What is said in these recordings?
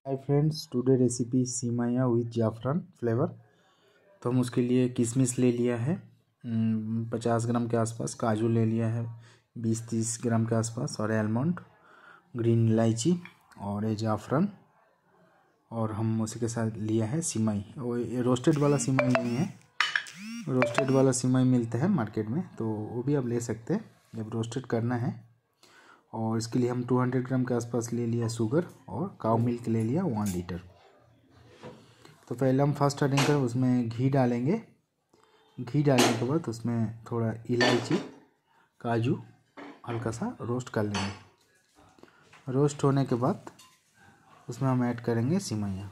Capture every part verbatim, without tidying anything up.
हाय friends, today recipe सिमाया with zafran flavour. तो हम उसके लिए किशमिश ले लिया है पचास ग्राम के आसपास, काजू ले लिया है बीस तीस ग्राम के आसपास, और आलमंड, ग्रीन इलायची और ये जाफरान, और हम उसी के साथ लिया है सिमाई। वो ये रोस्टेड वाला सिमाई नहीं है, रोस्टेड वाला सिमाई मिलता है मार्केट में, तो वो भी आप ले सकते हैं जब रोस्टेड करना है। और इसके लिए हम दो सौ ग्राम के आसपास ले लिया शुगर, और काउ मिल्क ले लिया वन लीटर। तो पहले हम फर्स्ट स्टार्टिंग कर उसमें घी डालेंगे। घी डालने के बाद उसमें थोड़ा इलायची, काजू हल्का सा रोस्ट कर लेंगे। रोस्ट होने के बाद उसमें हम ऐड करेंगे सिमाइयाँ।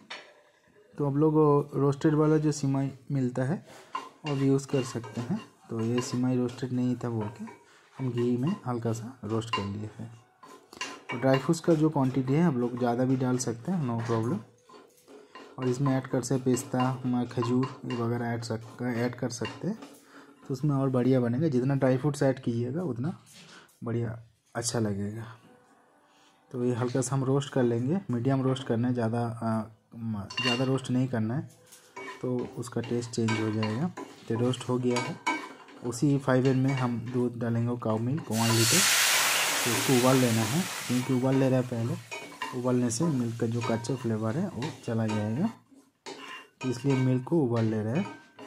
तो आप लोग रोस्टेड वाला जो सिमाई मिलता है वो भी यूज़ कर सकते हैं। तो ये सिमाई रोस्टेड नहीं था बोल के हम घी में हल्का सा रोस्ट कर लिए थे। तो ड्राई फ्रूट्स का जो क्वांटिटी है आप लोग ज़्यादा भी डाल सकते हैं, नो प्रॉब्लम। और इसमें ऐड कर सकते पिस्ता, खजूर ये वगैरह ऐड सक ऐड कर सकते हैं, तो उसमें और बढ़िया बनेगा। जितना ड्राई फ्रूट्स ऐड कीजिएगा उतना बढ़िया अच्छा लगेगा। तो ये हल्का सा हम रोस्ट कर लेंगे, मीडियम रोस्ट करना है, ज़्यादा ज़्यादा रोस्ट नहीं करना है, तो उसका टेस्ट चेंज हो जाएगा। तो रोस्ट हो गया है। उसी फाइव एन में हम दूध डालेंगे, काउ मिल्क वन लीटर। तो उसको उबाल लेना है, क्योंकि उबाल ले रहा है पहले। उबालने से मिल्क का जो कच्चा फ्लेवर है वो चला जाएगा, तो इसलिए मिल्क को उबाल ले रहा है।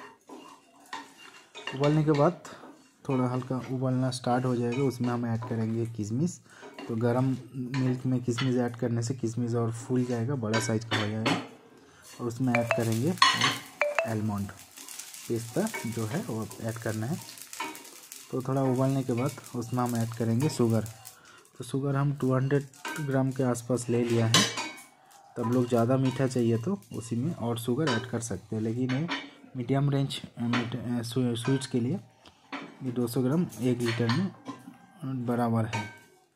उबालने के बाद थोड़ा हल्का उबालना स्टार्ट हो जाएगा, उसमें हम ऐड करेंगे किशमिश। तो गरम मिल्क में किशमिश ऐड करने से किशमिश और फूल जाएगा, बड़ा साइज का हो जाएगा। और उसमें ऐड करेंगे आलमंड, पिस्ता जो है वो ऐड करना है। तो थोड़ा उबालने के बाद उसमें हम ऐड करेंगे शुगर। तो शुगर हम दो सौ ग्राम के आसपास ले लिया है। तब लोग ज़्यादा मीठा चाहिए तो उसी में और शुगर ऐड कर सकते हैं, लेकिन ये मीडियम रेंज स्वीट्स के लिए ये दो सौ ग्राम एक लीटर में बराबर है।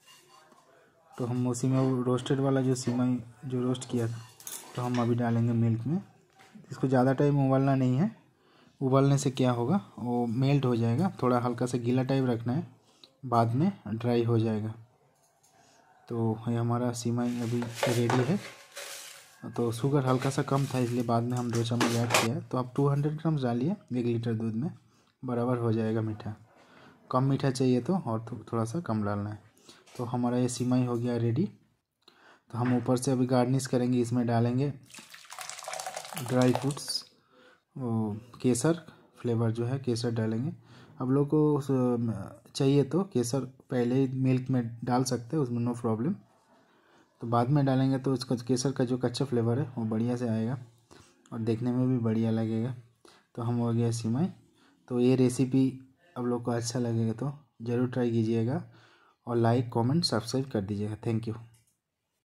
तो हम उसी में रोस्टेड वाला जो सिमाई जो रोस्ट किया था तो हम अभी डालेंगे मिल्क में। इसको ज़्यादा टाइम उबालना नहीं है, उबालने से क्या होगा वो मेल्ट हो जाएगा। थोड़ा हल्का सा गीला टाइप रखना है, बाद में ड्राई हो जाएगा। तो ये हमारा सिमाई अभी रेडी है। तो शुगर हल्का सा कम था, इसलिए बाद में हम दो चम्मच ऐड किया है। तो आप दो सौ ग्राम डालिए एक लीटर दूध में, बराबर हो जाएगा मीठा। कम मीठा चाहिए तो और थो, थोड़ा सा कम डालना है। तो हमारा ये सिमाई हो गया रेडी। तो हम ऊपर से अभी गार्निश करेंगे, इसमें डालेंगे ड्राई फ्रूट्स, वो केसर फ्लेवर जो है केसर डालेंगे। आप लोग को चाहिए तो केसर पहले ही मिल्क में डाल सकते हैं, उसमें नो प्रॉब्लम। तो बाद में डालेंगे तो उसका केसर का जो कच्चा फ्लेवर है वो बढ़िया से आएगा और देखने में भी बढ़िया लगेगा। तो हम हो गया सिमाई। तो ये रेसिपी आप लोग को अच्छा लगेगा तो ज़रूर ट्राई कीजिएगा, और लाइक कमेंट सब्सक्राइब कर दीजिएगा। Thank you.